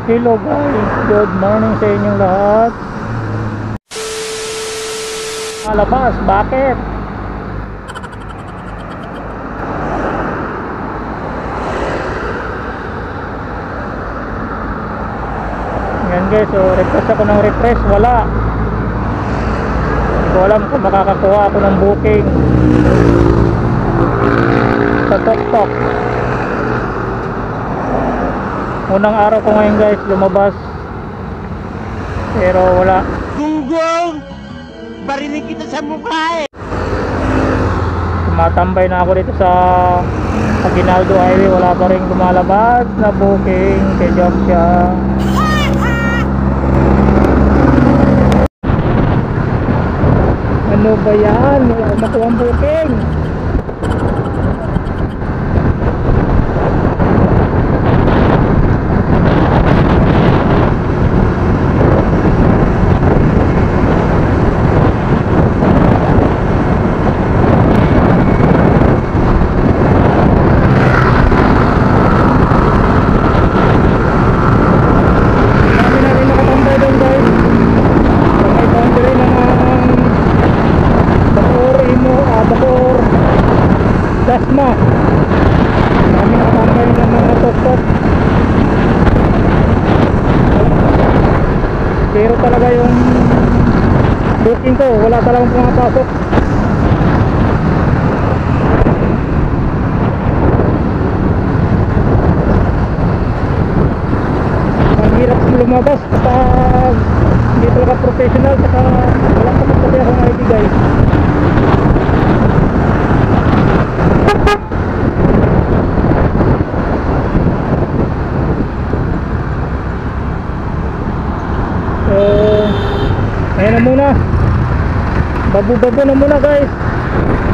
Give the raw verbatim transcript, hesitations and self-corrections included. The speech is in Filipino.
Hello guys, good morning sa inyong lahat. Malabas, bakit? Yan guys, so request ako ng refresh, wala. Hindi ko alam kung makakakuha ako ng booking sa TokTok. Unang araw ko ngayon guys lumabas, pero wala. Gunggong! Barinig kita sa mukha eh! Tumatambay na ako dito sa Aguinaldo Highway, wala pa rin lumalabas na booking kay Jobsia. Ano ba yan? Wala akong makuha ang booking. Dasma, namin nakatambay ng mga TokTok, pero talaga yung booking ko wala talagang pumapasok. Ang hirap lumabas kapag hindi talaga professional, saka wala pa magsabi akong I D guys. So, ayan na muna, babu-babu na muna guys.